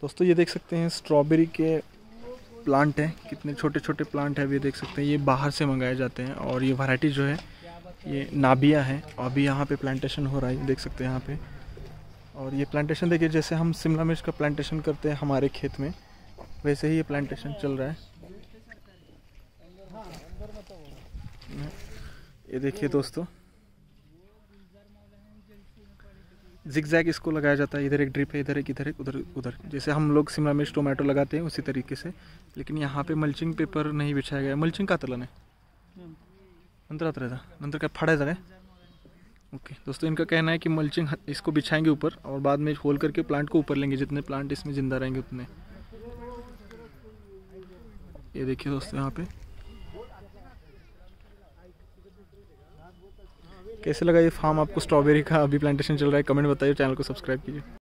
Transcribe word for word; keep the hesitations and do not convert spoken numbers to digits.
दोस्तों ये देख सकते हैं स्ट्रॉबेरी के प्लांट हैं, कितने छोटे छोटे प्लांट हैं। अभी देख सकते हैं ये बाहर से मंगाए जाते हैं और ये वैरायटी जो है ये नाबिया है। अभी यहाँ पे प्लांटेशन हो रहा है, देख सकते हैं यहाँ पे। और ये प्लांटेशन देखिए, जैसे हम शिमला मिर्च का प्लांटेशन करते हैं हमारे खेत में, वैसे ही ये प्लांटेशन चल रहा है। ये देखिए दोस्तों, जिगजैग इसको लगाया जाता है। इधर एक ड्रिप है, इधर एक, इधर एक, उधर उधर, जैसे हम लोग शिमला मिर्च टोमेटो लगाते हैं उसी तरीके से। लेकिन यहाँ पे मल्चिंग पेपर नहीं बिछाया गया। मल्चिंग का तलन है नंतर आता रहता नंतर क्या फाड़ा जाता है। ओके दोस्तों, इनका कहना है कि मल्चिंग इसको बिछाएंगे ऊपर और बाद में होल करके प्लांट को ऊपर लेंगे, जितने प्लांट इसमें जिंदा रहेंगे उतने। ये देखिए दोस्तों, यहाँ पे कैसे लगा ये फार्म आपको स्ट्रॉबेरी का? अभी प्लांटेशन चल रहा है। कमेंट बताइए, चैनल को सब्सक्राइब कीजिए।